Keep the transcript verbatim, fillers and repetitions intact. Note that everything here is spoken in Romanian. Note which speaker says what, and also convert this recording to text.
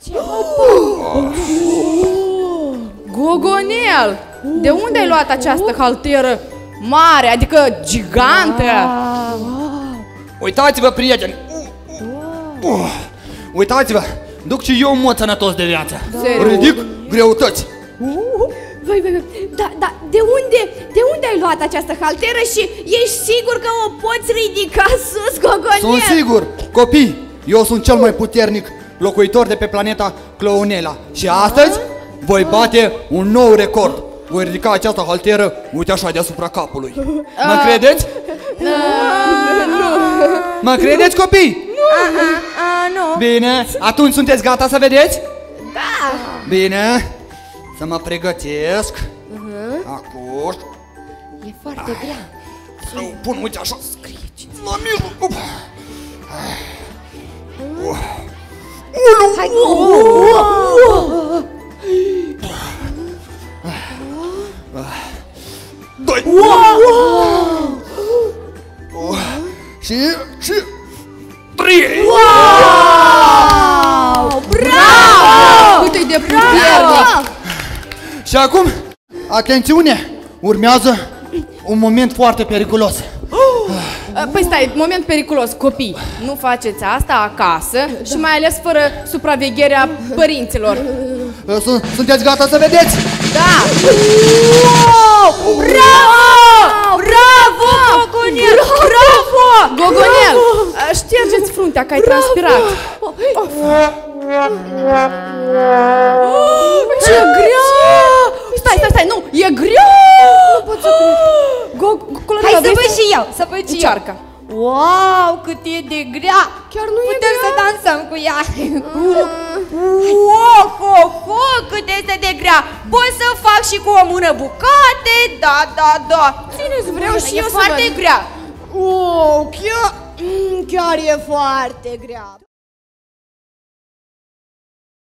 Speaker 1: Gogonel, de unde ai luat această halteră mare, adică gigantă?
Speaker 2: Uitați-vă, prieteni! Uitați-vă! Duc și eu un mod sănătos de viață. Ridic greutăți.
Speaker 3: Vai, vai, vai. Da, da, de unde, de unde ai luat această halteră și ești sigur că o poți ridica sus, Gogonel?
Speaker 2: Sunt sigur, copii, eu sunt cel mai puternic locuitor de pe planeta Clounela. Și astăzi voi bate un nou record. Voi ridica această halteră, uite așa, deasupra capului. Mă credeți? Mă credeți, copii?
Speaker 3: Nu.
Speaker 2: Bine, atunci sunteți gata să vedeți?
Speaker 3: Da.
Speaker 2: Bine, să mă pregătesc. Acum.
Speaker 3: E foarte grea.
Speaker 2: Să o pun, uite așa, la mijloc.
Speaker 3: Hai.
Speaker 2: Doi. Și, și, trei.
Speaker 1: Wow! Bravo! Cât e de puternic!
Speaker 2: Și acum, atențiune, urmează un moment foarte periculos.
Speaker 1: Păi stai, moment periculos, copii. Nu faceți asta acasă și mai ales fără supravegherea părinților.
Speaker 2: Sunteți gata să vedeți?
Speaker 1: Da! Wow! Bravo! Bravo! Gogonel! Bravo! Gogonel! Ștergeți fruntea că ai transpirat. Ce grea! Stai, stai, stai, nu! E grea! Nu pot să cred.
Speaker 3: Hai să văd și eu, să văd și eu.
Speaker 1: Încearcă.
Speaker 3: Wow, cât e de grea!
Speaker 1: Chiar nu e
Speaker 3: Putem
Speaker 1: grea?
Speaker 3: să dansăm cu ea. Wow, ho, ho, cât este de grea! Pot să fac și cu o mână bucate? Da, da, da.
Speaker 1: Țineți, vreau și
Speaker 3: E
Speaker 1: eu să
Speaker 3: foarte
Speaker 1: văd.
Speaker 3: grea. Wow, chiar, chiar e foarte grea.